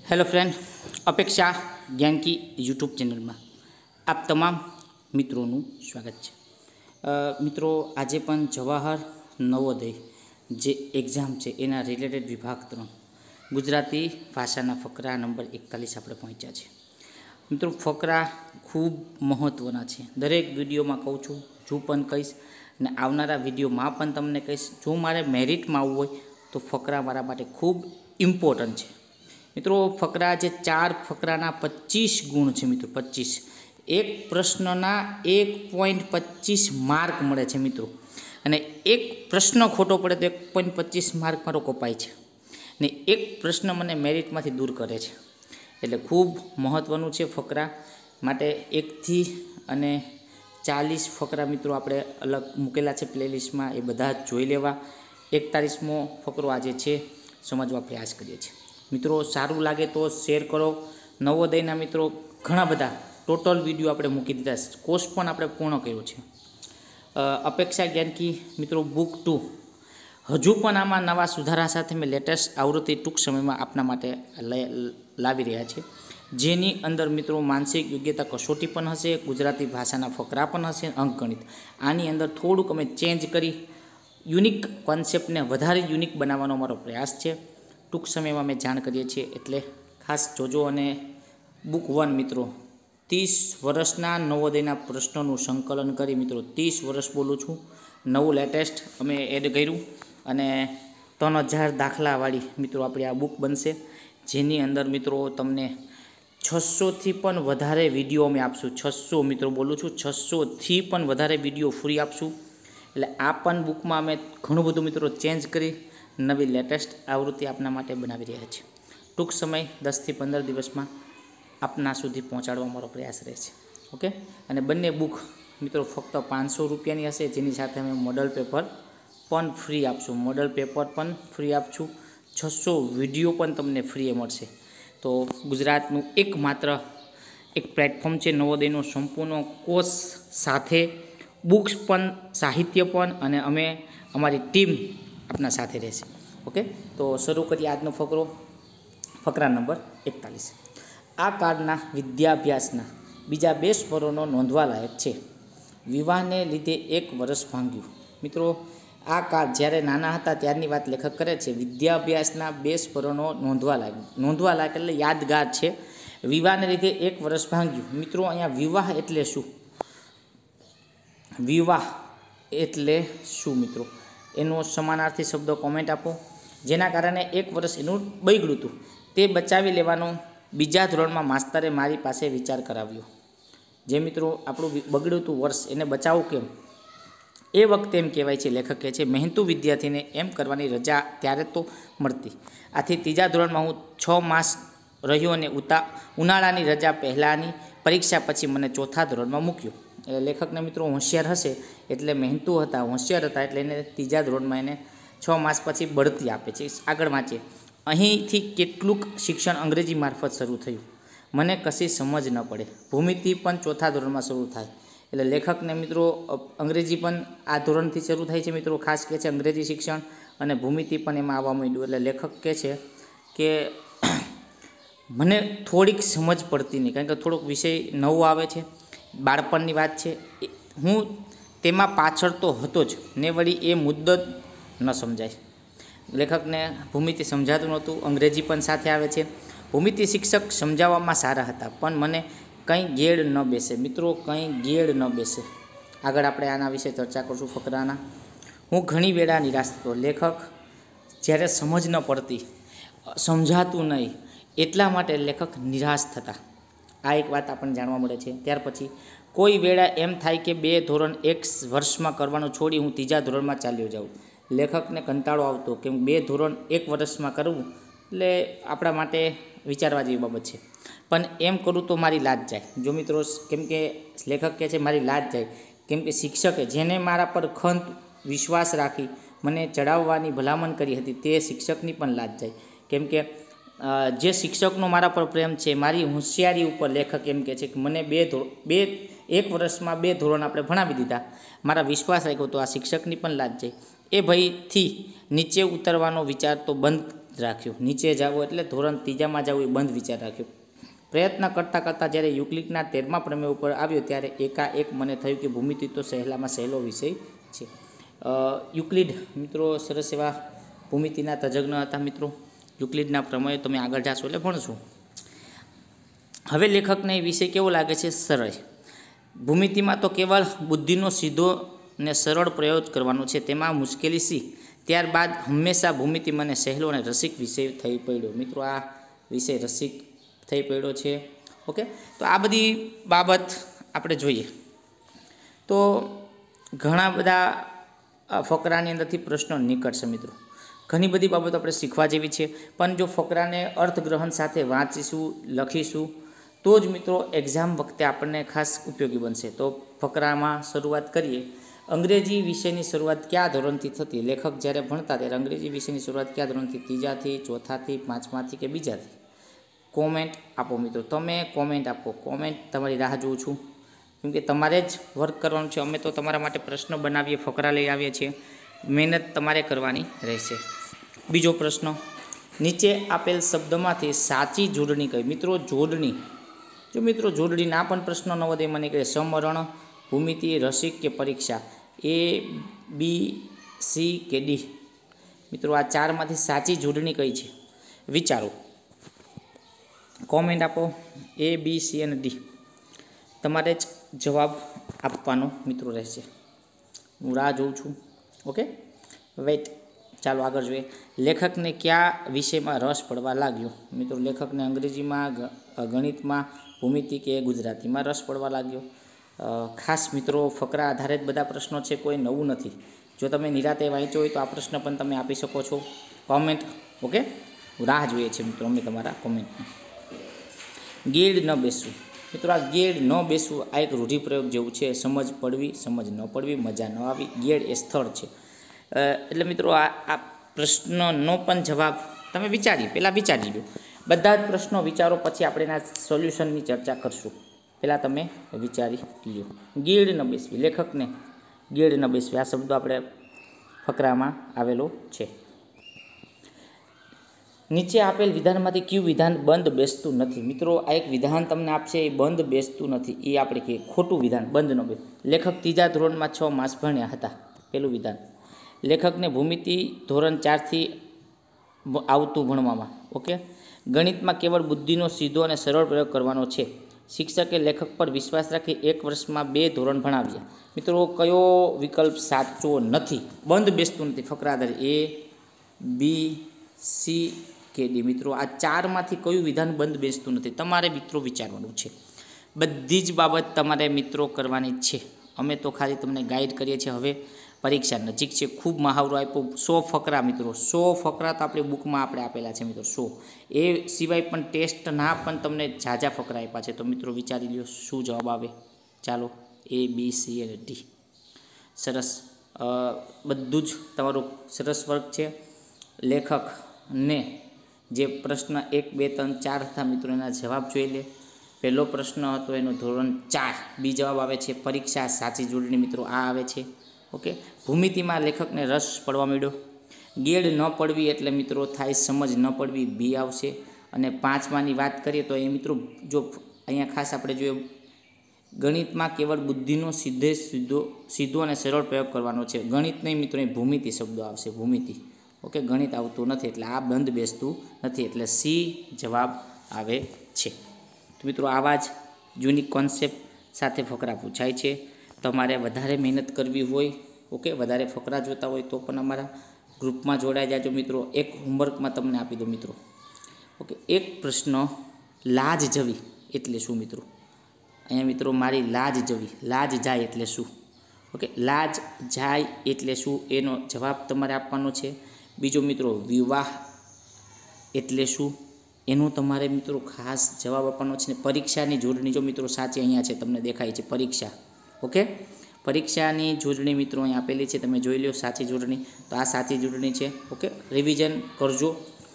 Hello friend, अपेक्षा ज्ञान की यूट्यूब चैनल में आप तमाम मित्रों स्वागत है। मित्रों, आज जवाहर नवोदय जे एग्जाम है एना रिलेटेड विभाग 3 गुजराती भाषा फकरा नंबर 41 આપણે પહોંચ્યા છે। मित्रों, फकरा खूब महत्वना है। दरेक विडियो में कहूँ छूँ, हजू पण कहीश ने आवनारा विडियो में पण तमने कहीश। जो मारे मेरिट में आववुं होय तो फकरा मारा माटे खूब इम्पोर्टंट है। मित्रों, फकरा जे 4 फकराना 25 गुण है। मित्रों 25 एक प्रश्नना 1.25 मार्क मळे छे। मित्रों अने एक प्रश्न खोटो पड़े तो 1.25 मार्क मारो कपाय छे ने एक प्रश्न मने मेरिट मांथी दूर करे छे। एटले खूब महत्वनुं छे फकरा माटे 1 થી 40 फकरा मित्रों आपणे अलग मूकेला छे प्लेलिस्ट में, ए बधा जोई लेवा। 41मो फकरो आजे छे समझवा प्रयास करीए छीए। मित्रों सारूँ लागे तो शेर करो। नवोदयना मित्रों घणा बधा टोटल विडियो आपणे मूकी दीधा, कोर्स पण आपणे पूर्ण कर्यो छे। अपेक्षा ज्ञान की मित्रों बुक 2 हजू पण आमां नवा सुधारा साथे मैं लेटेस्ट आवृत्ति टूंक समय में आपना माटे लावी रह्या छे, जेनी अंदर मित्रों मानसिक योग्यता कसोटी पण हशे, गुजराती भाषाना फकरा पण हशे, अंकगणित। आनी अंदर थोड़ुंक अमे चेन्ज करी युनिक कॉन्सेप्ट ने वधारे युनिक बनाववानो मारो प्रयास छे। टूंक समय में मैं जाण करीए छीए एटले खास जोजो। अने बुक 1 मित्रों 30 वर्षना नवोदयना प्रश्नों संकलन करी मित्रों 30 वर्ष बोलूँ छूँ, नवुं लेटेस्ट अमे एड कर्युं अने 3000 दाखलावाड़ी मित्रों आपणी आ बुक बनशे, जेनी अंदर मित्रों तमने 600 थी पण वधारे विडियो अमे आपशुं। 600 मित्रों बोलूँ छूँ, 600 थी पण वधारे विडियो फ्री आपशुं। एटले आ पण बुक में अमे घणुं बधुं मित्रों चेन्ज करी नवी लेटेस्ट आवृत्ति आपना माटे बनावी रह्या छे। टूंक समय 10 થી 15 दिवस में आपना सुधी पहोंचाडवा मारो प्रयास रहे छे। ओके, अने बंने बुक मित्रों फक्त 500 रुपयानी हशे, जेनी साथे अमे मॉडल पेपर पण फ्री आपशुं। मॉडल पेपर पण फ्री आपशुं, 600 विडियो पण तमने फ्री मळशे। तो गुजरातनुं एकमात्र एक प्लेटफॉर्म छे नवोदयनो संपूर्ण कोर्स साथे बुक्स पण साहित्य पण अने अमे अमारी टीम अपना साथे रहेशे। ओके, तो शुरू करिए आजनो फकरो। फकरा नंबर 41। आ काळना विद्याभ्यासना बीजा 2 स्वरोनो नोंधवा लायक छे। विवाहने लीधे 1 वर्ष भांग्युं। मित्रों आ काळ ज्यारे नाना हता त्यारनी वात लेखक करे छे। विद्याभ्यासना 2 स्वरोनो नोंधवा लायक एटले यादगार छे। विवाहने लीधे 1 वर्ष भांग्युं। मित्रों अहींया विवाह एटले शुं? विवाह एटले शुं मित्रों? एनो समानार्थी शब्द कॉमेंट आपो। जेना कारणे 1 वर्ष एनुं बगड्युं हतुं ते बचावी लेवानो बीजा धोरणमां मास्तरे मारी पासे विचार कराव्यो। जे मित्रों आपणुं बगड्युं हतुं वर्ष एने बचावવું केम? ए वखते एम कहेवाय छे, लेखक कहे छे, मेहनतू विद्यार्थीने एम करवानी रजा त्यारे तो मळती। आथी तीजा धोरणमां हूँ 6 मास रह्यो अने उनाळानी रजा पहेलानी परीक्षा पछी मने चौथा धोरणमां मूक्यो। लेखक ने मित्रों होशियार हशे एटले मेहनतू हता, होशियार हता एटले एने तीजा धोरणमां एने 6 मास पछी बढती आपे छे। आगळ वांचे, અહીંથી કેટલુંક શિક્ષણ અંગ્રેજી મારફત શરૂ થયું, મને કશી સમજ ન પડે। ભૂમિતિ પણ ચોથા ધોરણમાં શરૂ થાય। એટલે લેખકને મિત્રો અંગ્રેજી પણ આ ધોરણથી શરૂ થાય છે। મિત્રો ખાસ કહે છે અંગ્રેજી શિક્ષણ અને ભૂમિતિ પણ એમાં આવવા માંડ્યું। એટલે લેખક કહે છે કે મને થોડીક સમજ પડતી નહીં, કારણ કે થોડોક વિષય નવો આવે છે, બાળપણની વાત છે। હું તેમાં પાછળ તો હતો જ ને વળી એ મુદ્દો ન સમજાય। लेखक ने भूमिति समझातुं नहोतुं, अंग्रेजी पण साथे आवे छे। भूमिति शिक्षक समजाववामां सारा हता पण मने कंई गेड़ न बेसे। मित्रों कंई गेड़ न बेसे। आगळ आपणे आना विषे चर्चा करशुं फकराना। हूँ घणी वेळा निराश थतो। लेखक ज्यारे समज न पड़ती, समझातुं नहीं एटला माटे लेखक निराश थता। आ एक वात आपणे जाणवा मळे छे। त्यार पछी कोई वेळा एम थाय के 2 धोरण 1 वर्षमां करवानुं छोड़ी हूँ तीजा धोरणमां चाल्यो जाऊँ। लेखक ने कंटाळो आवतो के 2 धोरण 1 वर्ष में करवुं एटले आपणा माटे विचारवा जेवी बाबत छे, पण एम करूँ तो मारी लाज जाए। जो मित्रों केम के लेखक कहे छे मारी लाज जाए, केम के शिक्षके जेने मारा पर खंत विश्वास राखी मने चढ़ाववानी भलामण करी हती ते शिक्षकनी पण लाज जाए। केम के जे शिक्षकनो मारा पर प्रेम छे, मारी होशियारी उपर लेखक एम कहे छे कि मने 1 वर्ष में 2 धोरण आपणे भणावी दीधा, मारा विश्वास राख्यो तो आ शिक्षकनी पण लाज जाए। ए भयथी नीचे उतरवानो विचार तो बंद રાખ્યો, નીચે જાવો એટલે ધોરણ ત્રીજામાં જવું એ બંધ વિચાર રાખ્યો. પ્રયત્ન કરતાં કરતાં જ્યારે યુક્લિડના 13મા પ્રમેય ઉપર આવ્યો ત્યારે એકાએક મને થયું કે ભૂમિતિ તો સહેલામાં સહેલો વિષય છે. યુક્લિડ મિત્રો સરસ એવા ભૂમિતિના તજજ્ઞ હતા મિત્રો. યુક્લિડના પ્રમેયો તમે આગળ જાશો એટલે ભણશો. હવે લેખકને એ વિષય કેવો લાગે છે? સરળ. ભૂમિતિમાં તો કેવળ બુદ્ધિનો સીધો ને સરળ પ્રયોગ કરવાનો છે, તેમાં મુશ્કેલી શી? ત્યારબાદ હંમેશા ભૂમિતિ મને સહેલો અને રસિક વિષય થઈ પડ્યો. મિત્રો આ વિષય રસિક થઈ પડ્યો છે. ઓકે, તો આ બધી બાબત આપણે જોઈએ તો ઘણા બધા ફકરાની અંદરથી પ્રશ્નો નીકળશે મિત્રો. ઘણી બધી બાબતો આપણે શીખવા જેવી છે, પણ જો ફકરાને અર્થગ્રહણ સાથે વાંચીશું, લખીશું તો જ મિત્રો એક્ઝામ વખતે આપણને ખાસ ઉપયોગી બનશે. તો ફકરામાં શરૂઆત કરીએ. અંગ્રેજી વિષયની શરૂઆત કયા ધોરણથી થતી? લેખક જ્યારે ભણતા ત્યારે અંગ્રેજી વિષયની શરૂઆત કયા ધોરણથી? ત્રીજાથી, ચોથાથી, પાંચમાથી કે બીજાથી? કોમેન્ટ આપો મિત્રો. તમે કોમેન્ટ આપો. કોમેન્ટ તમારી રાહ જોઉં છું, કેમકે તમારે જ વર્ક કરવાનું છે. અમે તો તમારા માટે પ્રશ્નો બનાવીએ, ફકરા લઈ આવીએ છીએ. મહેનત તમારે કરવાની રહેશે. બીજો પ્રશ્ન, નીચે આપેલ શબ્દમાંથી સાચી જોડણી કઈ? મિત્રો જોડણી, જો મિત્રો જોડણીના પણ પ્રશ્નો નવોદયમાં નીકળે. સમરણ, ભૂમિતિ, રસિક કે પરીક્ષા? A, B, C કે D? મિત્રો આ ચારમાંથી સાચી જોડણી કઈ છે? વિચારો, કોમેન્ટ આપો. A, B, C અને D તમારે જ જવાબ આપવાનો મિત્રો રહેશે. હું રાહ જોઉં છું. Okay, wait. ચાલો આગળ જોઈએ. લેખકને કયા વિષયમાં રસ પડવા લાગ્યો? મિત્રો લેખકને અંગ્રેજીમાં, ગણિતમાં, ભૂમિતિ કે ગુજરાતીમાં રસ પડવા લાગ્યો. ખાસ મિત્રો ફકરા આધારિત બધા પ્રશ્નો છે, કોઈ નવું નથી. જો તમે નિરાતે વાંચ્યો હોય તો આ પ્રશ્ન પણ તમે આપી શકો છો. કોમેન્ટ. ઓકે, રાહ જોઈએ છે મિત્રો અમે તમારા કોમેન્ટની. ગેડ ન બેસવું. મિત્રો આ ગેડ ન બેસવું આ એક રૂઢિપ્રયોગ જેવું છે. સમજ પડવી, સમજ ન પડવી, મજા ન આવી. ગેડ એ સ્થળ છે. એટલે મિત્રો આ પ્રશ્નનો પણ જવાબ તમે પહેલાં વિચારી લો. બધા જ પ્રશ્નો વિચારો, પછી આપણે એના સોલ્યુશનની ચર્ચા કરશું. પહેલાં તમે વિચારી લો. ગેડ ન બેસવી, લેખકને ગેડ ન બેસવી આ શબ્દો આપણે ફકરામાં આવેલો છે. નીચે આપેલ વિધાનમાંથી કયું વિધાન બંધ બેસતું નથી? મિત્રો આ એક વિધાન તમને આપશે, એ બંધ બેસતું નથી. એ આપણે કહીએ ખોટું વિધાન, બંધ ન બેસ. લેખક ત્રીજા ધોરણમાં 6 માસ ભણ્યા હતા. પેલું વિધાન. લેખકને ભૂમિતિ ધોરણ 4થી આવતું ભણવામાં. ઓકે. ગણિતમાં કેવળ બુદ્ધિનો સીધો અને સરળ પ્રયોગ કરવાનો છે. શિક્ષકે લેખક પર વિશ્વાસ રાખી 1 વર્ષમાં 2 ધોરણ ભણાવ્યા. મિત્રો કયો વિકલ્પ સાચો નથી? બંધ બેસતું નથી ફકરા આધારિત. A, B, C કે D? મિત્રો આ ચારમાંથી કયું વિધાન બંધ બેસતું નથી? તમારે મિત્રો વિચારવાનું છે. બધી જ બાબત તમારે મિત્રો કરવાની છે. અમે તો ખાલી તમને ગાઈડ કરીએ છીએ. હવે પરીક્ષા નજીક છે, ખૂબ મહાવરો આપ્યો. 100 ફકરા મિત્રો, 100 ફકરા તો આપણી બુકમાં આપણે આપેલા છે મિત્રો, 100. એ સિવાય પણ ટેસ્ટના પણ તમને ઝાઝા ફકરા આપ્યા છે. તો મિત્રો વિચારી લો શું જવાબ આવે. ચાલો, A, B, C અને D. સરસ. બધું જ તમારું સરસ વર્ક છે. લેખકને જે પ્રશ્ન 1, 2, 3, 4 હતા મિત્રો, એના જવાબ જોઈ લે. પહેલો પ્રશ્ન હતો એનો ધોરણ 4, બી જવાબ આવે છે. પરીક્ષા સાચી જોડણી મિત્રો આ આવે છે. ઓકે. ભૂમિતિમાં લેખકને રસ પડવા માંડ્યો. ગેડ ન પડવી એટલે મિત્રો થાય સમજ ન પડવી, બી આવશે. અને 5માની વાત કરીએ તો એ મિત્રો જો અહીંયા ખાસ આપણે જોઈએ, ગણિતમાં કેવળ બુદ્ધિનો સીધો અને સરળ પ્રયોગ કરવાનો છે. ગણિત નહીં મિત્રો, એ ભૂમિતિ શબ્દો આવશે, ભૂમિતિ. ઓકે, ગણિત આવતું નથી એટલે આ બંધ બેસતું નથી, એટલે સી જવાબ આવે છે. તો મિત્રો આવા જ યુનિક કોન્સેપ્ટ સાથે ફકરા પૂછાય છે. તમારે વધારે મહેનત કરવી હોય, ઓકે, વધારે ફકરા જોતા હોય તો પણ અમારા ગ્રુપમાં જોડાઈ જાજો મિત્રો. એક હોમવર્કમાં તમને આપી દો મિત્રો. ઓકે, એક પ્રશ્ન, લાજ જવી એટલે શું મિત્રો? અહીંયા મિત્રો મારી લાજ જવી, લાજ જાય એટલે શું? ઓકે, લાજ જાય એટલે શું એનો જવાબ તમારે આપવાનો છે. બીજો મિત્રો, વિવાહ એટલે શું એનું તમારે મિત્રો ખાસ જવાબ આપવાનો છે. પરીક્ષાની જોડણી જો મિત્રો સાચી અહીંયા છે, તમને દેખાય છે પરીક્ષા. ઓકે, પરીક્ષાની જોડણી મિત્રો અહીં આપેલી છે, તમે જોઈ લો સાચી જોડણી. તો આ સાચી જોડણી છે. ઓકે, રિવિઝન કરજો.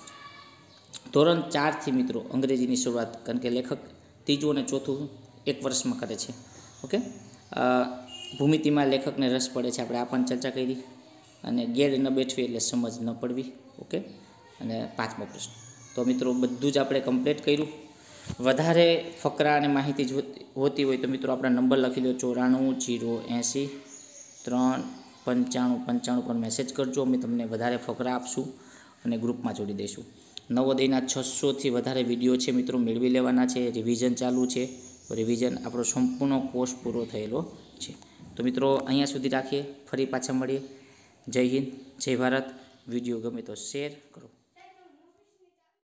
ધોરણ 4થી મિત્રો અંગ્રેજીની શરૂઆત, કારણ કે લેખક 3જું અને 4થું 1 વર્ષમાં કરે છે. ઓકે, ભૂમિતિમાં લેખકને રસ પડે છે, આપણે આ પણ ચર્ચા કરી. અને ગેડ ન બેઠવી એટલે સમજ ન પડવી. ઓકે, અને 5મો પ્રશ્ન. તો મિત્રો બધું જ આપણે કમ્પ્લીટ કર્યું. વધારે ફકરા અને માહિતી હોતી હોય તો મિત્રો આપણા નંબર લખી દો 94 080 395 પર મેસેજ કરજો. અમે તમને વધારે ફકરા આપશું અને ગ્રુપમાં જોડી દઈશું. નવોદયના 600થી વધારે વિડીયો છે મિત્રો, મેળવી લેવાના છે. રિવિઝન ચાલુ છે. રિવિઝન આપણો સંપૂર્ણ કોર્સ પૂરો થયેલો છે. તો મિત્રો અહીંયા સુધી રાખીએ, ફરી પાછા મળીએ. જય હિન્દ, જય ભારત. વિડીયો ગમે તો શેર કરો.